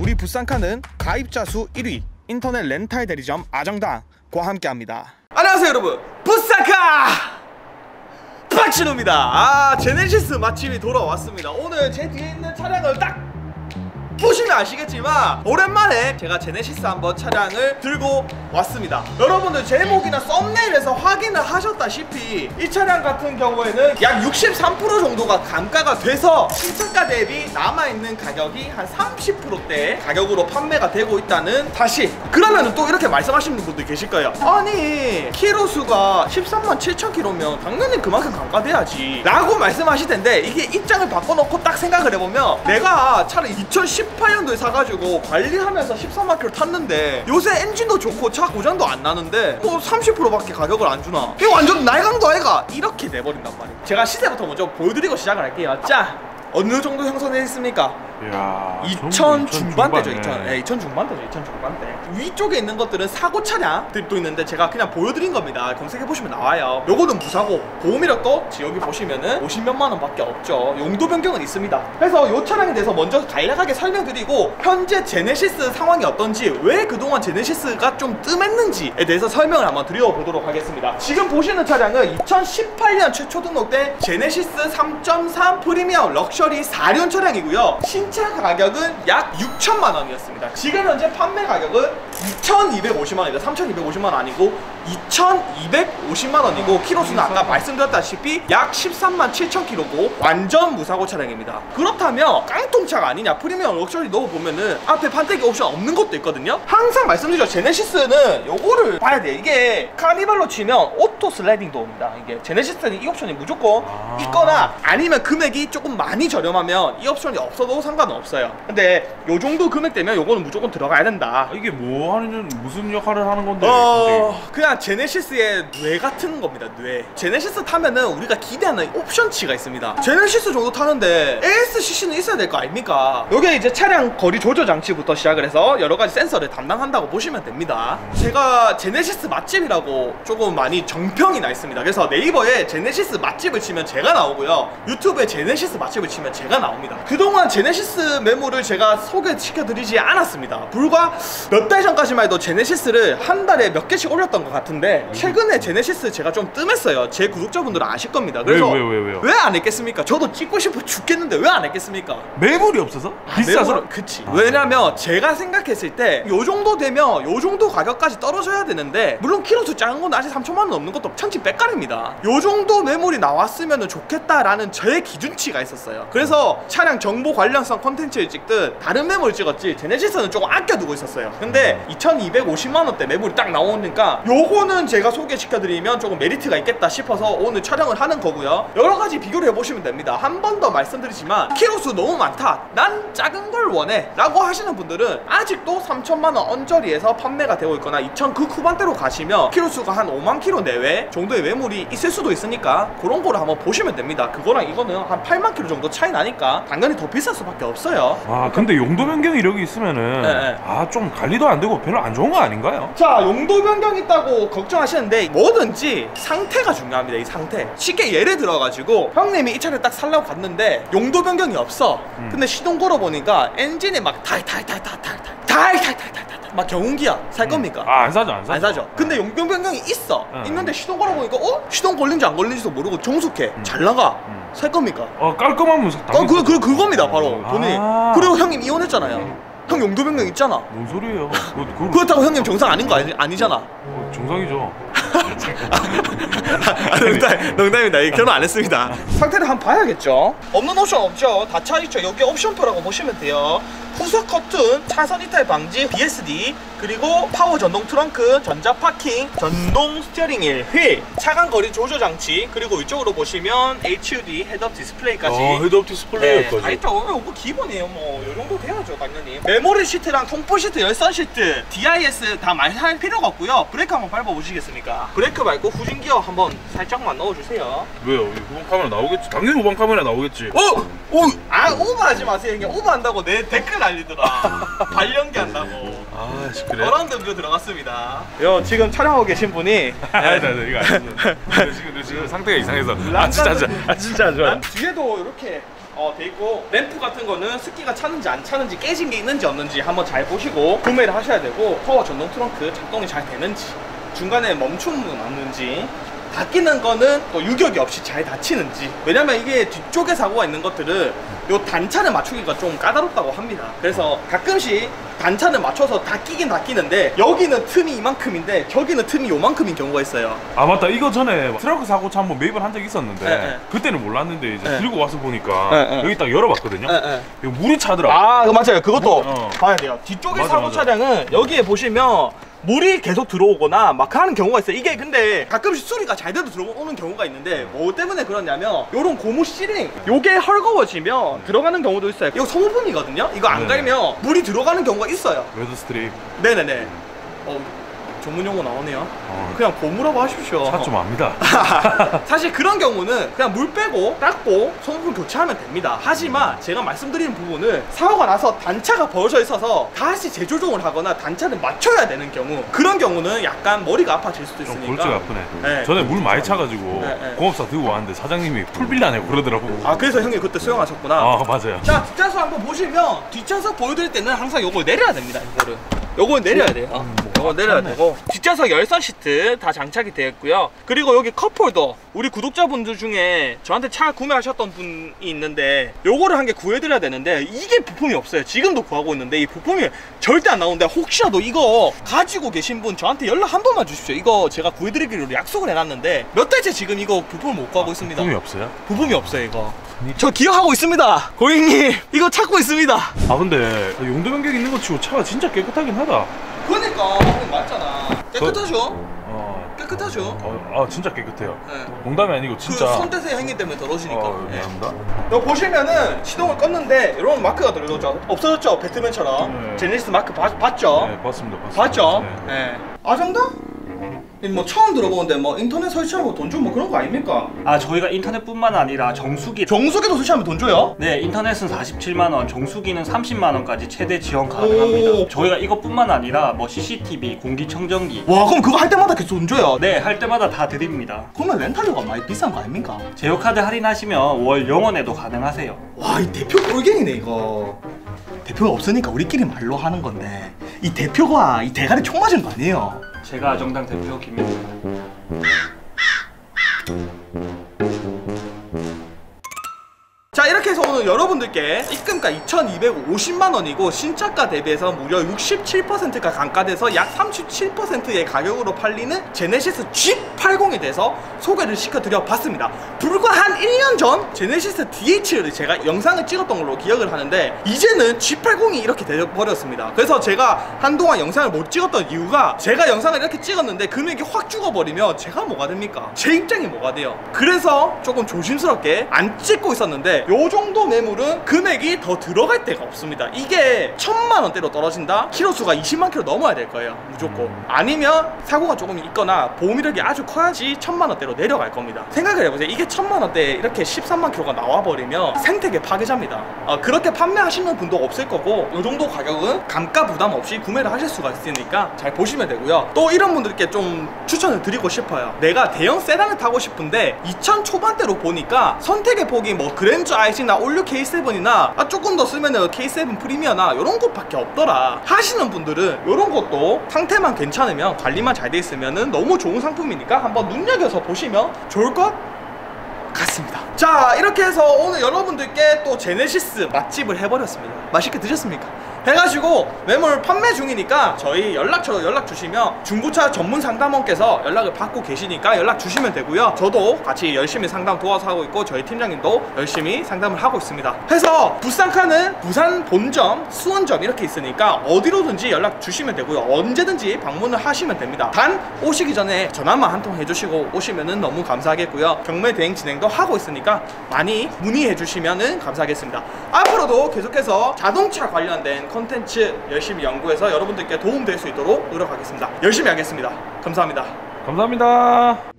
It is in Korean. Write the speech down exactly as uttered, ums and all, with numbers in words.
우리 부산카는 가입자 수 일 위 인터넷 렌탈 대리점 아정당과 함께합니다. 안녕하세요 여러분, 부산카 박진호입니다. 아, 제네시스 맛집이 돌아왔습니다. 오늘 제 뒤에 있는 차량을 딱 보시면 아시겠지만 오랜만에 제가 제네시스 한번 차량을 들고 왔습니다. 여러분들 제목이나 썸네일에서 확인을 하셨다시피 이 차량 같은 경우에는 약 육십삼 퍼센트 정도가 감가가 돼서 신차가 대비 남아있는 가격이 한 삼십 퍼센트대 가격으로 판매가 되고 있다는 사실. 그러면 또 이렇게 말씀하시는 분들 계실 거예요. 아니 키로수가 십삼만 칠천 킬로면 당연히 그만큼 감가돼야지 라고 말씀하실 텐데, 이게 입장을 바꿔놓고 딱 생각을 해보면 내가 차를 이천십팔 년도에 사가지고 관리하면서 십삼만 킬로 탔는데 요새 엔진도 좋고 차 고장도 안 나는데 뭐 삼십 퍼센트밖에 가격을 안 주나? 이거 완전 날강도 아이가? 이렇게 돼버린단 말이에요. 제가 시세부터 먼저 보여드리고 시작을 할게요. 자, 어느 정도 형성되어 있습니까? 이야, 이천 중반대죠. 중반에. 이천, 네, 이천 중반대죠. 이천 중반대. 위쪽에 있는 것들은 사고 차량들이 또 있는데 제가 그냥 보여드린 겁니다. 검색해보시면 나와요. 요거는 무사고, 보험이력도 여기 보시면은 오십몇만 원밖에 없죠. 용도 변경은 있습니다. 그래서 요 차량에 대해서 먼저 간략하게 설명드리고, 현재 제네시스 상황이 어떤지, 왜 그동안 제네시스가 좀 뜸했는지에 대해서 설명을 한번 드려보도록 하겠습니다. 지금 보시는 차량은 이천십팔 년 최초 등록된 제네시스 삼 점 삼 프리미엄 럭셔리 사 륜 차량이고요. 신차 가격은 약 육천만 원이었습니다. 지금 현재 판매 가격은 이천이백오십만 원입니다. 삼천이백오십만 원 아니고 이천이백오십만 원이고, 키로수는 아까 말씀드렸다시피 약 십삼만 칠천 킬로고 완전 무사고 차량입니다. 그렇다면 깡통차가 아니냐? 프리미엄 럭셔리 넣어보면은 앞에 판때기 옵션 없는 것도 있거든요. 항상 말씀드리죠, 제네시스는 요거를 봐야 돼. 이게 카니발로 치면 오토 슬라이딩 도어입니다. 이게 제네시스는 이 옵션이 무조건 아 있거나, 아니면 금액이 조금 많이 저렴하면 이 옵션이 없어도 상관은 없어요. 근데 요 정도 금액대면 요거는 무조건 들어가야 된다. 이게 뭐 하는, 무슨 역할을 하는 건데? 어... 그냥 제네시스의 뇌 같은 겁니다. 뇌. 제네시스 타면은 우리가 기대하는 옵션치가 있습니다. 제네시스 정도 타는데 에이에스씨씨는 있어야 될 거 아닙니까? 요게 이제 차량 거리 조절 장치부터 시작을 해서 여러 가지 센서를 담당한다고 보시면 됩니다. 제가 제네시스 맛집이라고 조금 많이 정평이 나 있습니다. 그래서 네이버에 제네시스 맛집을 치면 제가 나오고요, 유튜브에 제네시스 맛집을 치면 제가 나옵니다. 그동안 제네시스 매물을 제가 소개시켜드리지 않았습니다. 불과 몇 달 전까지만 해도 제네시스를 한 달에 몇 개씩 올렸던 것 같은데, 최근에 제네시스 제가 좀 뜸했어요. 제 구독자분들은 아실 겁니다. 그래서 왜, 왜, 왜, 왜요? 왜 안 했겠습니까? 저도 찍고 싶어 죽겠는데 왜 안 했겠습니까? 매물이 없어서? 아, 비싸서? 매물은, 그치. 아, 왜냐면 제가 생각했을 때 요 정도 되면 요 정도 가격까지 떨어져야 되는데, 물론 키로수 작은 건 아직 삼천만 원 넘는 것도 천지 빽깔입니다. 요 정도 매물이 나왔으면 좋겠다라는 저의 기준치가 있었어요. 그래서 차량 정보 관련성 컨텐츠를 찍든 다른 매물을 찍었지, 제네시스는 조금 아껴두고 있었어요. 근데 이천이백오십만 원대 매물이 딱 나오니까 요거는 제가 소개시켜드리면 조금 메리트가 있겠다 싶어서 오늘 촬영을 하는 거고요. 여러 가지 비교를 해보시면 됩니다. 한 번 더 말씀드리지만 키로수 너무 많다, 난 작은 걸 원해 라고 하시는 분들은 아직도 삼천만 원 언저리에서 판매가 되고 있거나 이천 그 후반대로 가시면 키로수가 한 오만 킬로 내외 정도의 매물이 있을 수도 있으니까 그런 거를 한번 보시면 됩니다. 그거랑 이거는 한 팔만 킬로 정도 차이 나니까 당연히 더 비쌀 수밖에 없어요. 아, 근데 용도 변경 이력이 있으면은 네, 네. 아, 좀 관리도 안 되고 별로 안 좋은 거 아닌가요? 자, 용도 변경 있다고 걱정하시는데 뭐든지 상태가 중요합니다. 이 상태. 쉽게 예를 들어가지고 형님이 이 차를 딱 살려고 갔는데 용도 변경이 없어. 음. 근데 시동 걸어보니까 엔진이 막 달달달달달달달달달달달달 막 경운기야. 살 음. 겁니까? 아, 안 사죠, 안 사죠. 안 사죠. 근데 용도 변경이 있어. 음. 있는데 시동 걸어보니까 어? 시동 걸린지 안 걸린지도 모르고 정숙해. 음. 잘 나가. 음. 살 겁니까? 어, 깔끔하면 어, 그, 그, 그겁니다 바로 돈이. 아 그리고 형님 이혼했잖아요. 음. 형 용도 변경 있잖아. 뭔 소리예요? 그거, 그걸... 그렇다고 형님 정상 아닌 거 아니, 아니잖아. 어, 정상이죠. 아, 농담, 농담입니다. 결혼 안 했습니다. 상태를 한번 봐야겠죠. 없는 옵션 없죠. 다 차있죠. 여기 옵션표라고 보시면 돼요. 후석 커튼, 차선 이탈 방지, 비에스디, 그리고 파워 전동 트렁크, 전자 파킹, 전동 스티어링 휠, 휠, 차간 거리 조절 장치, 그리고 이쪽으로 보시면 에이치유디 헤드업 디스플레이까지. 어, 헤드업 디스플레이까지. 네, 다 있죠. 이거 기본이에요. 뭐 이 정도 돼야죠, 당연히. 메모리 시트랑 통풍 시트, 열선 시트, 디아이에스 다 말할 필요가 없고요. 브레이크 한번 밟아 보시겠습니까? 브레이크 밟고 후진 기어 한번 살짝만 넣어주세요. 왜요? 후방 카메라 나오겠지. 당연히 후방 카메라 나오겠지. 어? 오! 아, 오버하지 마세요. 형님. 오버한다고 내 댓글 날리더라. 발연기 한다고. 아, 그래? 어라운드 뷰 들어갔습니다. 요 지금 촬영하고 계신 분이 아니, 아니, 이거 아니야. 지금, 지금 상태가 이상해서. 아, 진짜 안 좋아. 아, 진짜 안 좋아. 뒤에도 이렇게 어, 돼 있고 램프 같은 거는 습기가 차는지 안 차는지 깨진 게 있는지 없는지 한번 잘 보시고 구매를 하셔야 되고 파워 전동 트렁크 작동이 잘 되는지 중간에 멈춤은 없는지 닫히는 거는 또 유격이 없이 잘 닫히는지 왜냐면 이게 뒤쪽에 사고가 있는 것들은 요 단차를 맞추기가 좀 까다롭다고 합니다. 그래서 가끔씩 단차를 맞춰서 닫히긴 닫히는데 여기는 틈이 이만큼인데 저기는 틈이 요만큼인 경우가 있어요. 아 맞다, 이거 전에 트렁크 사고차 한번 매입을 한 적이 있었는데 네, 네. 그때는 몰랐는데 이제 네. 들고 와서 보니까 네, 네. 여기 딱 열어봤거든요. 네, 네. 이거 물이 차더라고. 아 맞아요. 그것도 어. 봐야 돼요. 뒤쪽에 맞아, 사고 맞아. 차량은 여기에 보시면 물이 계속 들어오거나 막 하는 경우가 있어요. 이게 근데 가끔씩 수리가 잘 돼도 들어오는 경우가 있는데 뭐 때문에 그러냐면 요런 고무 시링 요게 헐거워지면 들어가는 경우도 있어요. 이거 소모품이거든요. 이거 안 네. 갈면 물이 들어가는 경우가 있어요. 웨드 스트립. 네네네. 어, 전문 용어 나오네요. 어, 그냥 고무라고 하십시오. 차 좀 압니다. 사실 그런 경우는 그냥 물 빼고 닦고 소모품 교체하면 됩니다. 하지만 제가 말씀드리는 부분은 사고가 나서 단차가 벌어져 있어서 다시 재조정을 하거나 단차를 맞춰야 되는 경우 그런 경우는 약간 머리가 아파질 수도 좀 있으니까 골치가 아프네. 네. 전에 물 많이 차가지고 네, 네. 공업사 들고 왔는데 사장님이 풀 빌라냐고 그러더라고. 아 그래서 형이 그때 수영하셨구나. 아 맞아요. 자 뒷좌석 한번 보시면 뒷좌석 보여드릴 때는 항상 요걸 내려야 됩니다. 이거를 요걸 내려야 돼요. 음, 뭐 요걸 내려야 맞네. 되고 뒷좌석 열선 시트 다 장착이 되어 있고요. 그리고 여기 컵홀더 우리 구독자분들 중에 저한테 차 구매하셨던 분이 있는데 요거를 한 개 구해드려야 되는데 이게 부품이 없어요. 지금도 구하고 있는데 이 부품이 절대 안 나오는데 혹시라도 이거 가지고 계신 분 저한테 연락 한 번만 주십시오. 이거 제가 구해드리기로 약속을 해놨는데 몇 달째 지금 이거 부품을 못 구하고 있습니다. 부품이 없어요? 부품이 없어요 이거. 저 기억하고 있습니다. 고객님 이거 찾고 있습니다. 아 근데 용도 변경 있는 거 치고 차가 진짜 깨끗하긴 하다. 그러니까 형님 맞잖아. 깨끗하죠? 어, 깨끗하죠? 어, 아 진짜 깨끗해요. 네. 농담이 아니고 그 진짜. 손대세 행위 때문에 더러지니까. 어, 네. 미안합니다. 여기 보시면은 시동을 껐는데 이런 마크가 들어오죠. 없어졌죠? 배트맨처럼. 네. 제네시스 마크 봐, 봤죠? 네, 봤습니다. 봤습니다. 봤죠? 네. 네. 아정다? 뭐 처음 들어보는데 뭐 인터넷 설치하고 돈 주고 뭐 그런 거 아닙니까? 아 저희가 인터넷뿐만 아니라 정수기 정수기도 설치하면 돈 줘요? 네 인터넷은 사십칠만 원, 정수기는 삼십만 원까지 최대 지원 가능합니다. 오. 저희가 이것뿐만 아니라 뭐 씨씨티비, 공기청정기 와 그럼 그거 할 때마다 계속 돈 줘요? 네 할 때마다 다 드립니다. 그러면 렌탈료가 많이 비싼 거 아닙니까? 제휴카드 할인하시면 월 영원에도 가능하세요. 와 이 대표 꼴갱이네 이거. 대표가 없으니까 우리끼리 말로 하는 건데 이 대표가 이 대가리 총 맞은 거 아니에요? 제가 아정당 대표 김민우. 자 이렇게 해서 오늘 여러분들께 입금가 이천이백오십만 원이고 신차가 대비해서 무려 육십칠 퍼센트가 감가돼서 약 삼십칠 퍼센트의 가격으로 팔리는 제네시스 지 팔십에 대해서 소개를 시켜드려 봤습니다. 불과 한 일 년 전 제네시스 디에이치를 제가 영상을 찍었던 걸로 기억을 하는데 이제는 지 팔십이 이렇게 되어버렸습니다. 그래서 제가 한동안 영상을 못 찍었던 이유가 제가 영상을 이렇게 찍었는데 금액이 확 죽어버리면 제가 뭐가 됩니까? 제 입장이 뭐가 돼요? 그래서 조금 조심스럽게 안 찍고 있었는데 요 정도 매물은 금액이 더 들어갈 데가 없습니다. 이게 천만 원대로 떨어진다? 키로수가 이십만 킬로 넘어야 될 거예요. 무조건. 아니면 사고가 조금 있거나 보험 이력이 아주 커야지 천만 원대로 내려갈 겁니다. 생각을 해보세요. 이게 천만 원대에 이렇게 십삼만 킬로가 나와버리면 생태계 파괴자입니다. 어, 그렇게 판매하시는 분도 없을 거고 요 정도 가격은 감가 부담 없이 구매를 하실 수가 있으니까 잘 보시면 되고요. 또 이런 분들께 좀 추천을 드리고 싶어요. 내가 대형 세단을 타고 싶은데 이천 초반대로 보니까 선택의 폭이 뭐 그랜저 아이씨나 올류 케이 세븐이나 아, 조금 더 쓰면은 케이 세븐 프리미어나 이런 것밖에 없더라 하시는 분들은 이런 것도 상태만 괜찮으면 관리만 잘 돼 있으면은 너무 좋은 상품이니까 한번 눈여겨서 보시면 좋을 것 같습니다. 자 이렇게 해서 오늘 여러분들께 또 제네시스 맛집을 해버렸습니다. 맛있게 드셨습니까? 해가지고 매물 판매 중이니까 저희 연락처로 연락 주시면 중고차 전문 상담원께서 연락을 받고 계시니까 연락 주시면 되고요. 저도 같이 열심히 상담 도와서 하고 있고 저희 팀장님도 열심히 상담을 하고 있습니다. 해서 부산카는 부산 본점, 수원점 이렇게 있으니까 어디로든지 연락 주시면 되고요. 언제든지 방문을 하시면 됩니다. 단 오시기 전에 전화만 한 통 해주시고 오시면은 너무 감사하겠고요. 경매 대행 진행도 하고 있으니까 많이 문의해 주시면은 감사하겠습니다. 앞으로도 계속해서 자동차 관련된 콘텐츠 열심히 연구해서 여러분들께 도움될 수 있도록 노력하겠습니다. 열심히 하겠습니다. 감사합니다. 감사합니다.